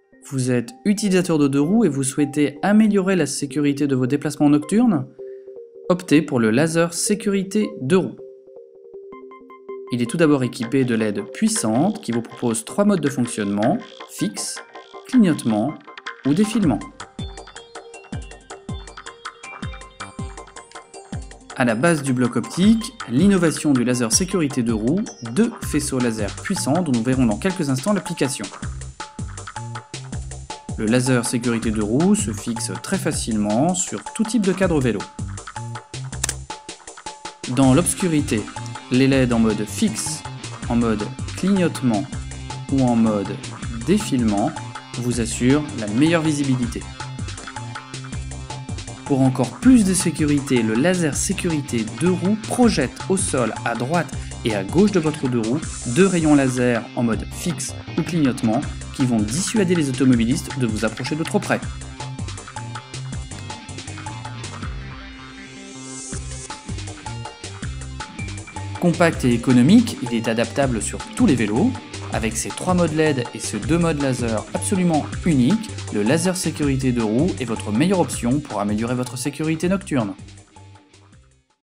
Vous êtes utilisateur de deux roues et vous souhaitez améliorer la sécurité de vos déplacements nocturnes? Optez pour le laser sécurité deux roues. Il est tout d'abord équipé de LED puissantes qui vous proposent 3 modes de fonctionnement: fixe, clignotement ou défilement. À la base du bloc optique, l'innovation du laser sécurité deux roues, 2 faisceaux laser puissants dont nous verrons dans quelques instants l'application. Le laser sécurité deux roues se fixe très facilement sur tout type de cadre vélo. Dans l'obscurité, les LED en mode fixe, en mode clignotement ou en mode défilement vous assurent la meilleure visibilité. Pour encore plus de sécurité, le laser sécurité deux roues projette au sol à droite et à gauche de votre deux roues 2 rayons laser en mode fixe ou clignotement qui vont dissuader les automobilistes de vous approcher de trop près. Compact et économique, il est adaptable sur tous les vélos. Avec ses 3 modes LED et ses 2 modes laser absolument uniques, le laser sécurité deux roues est votre meilleure option pour améliorer votre sécurité nocturne.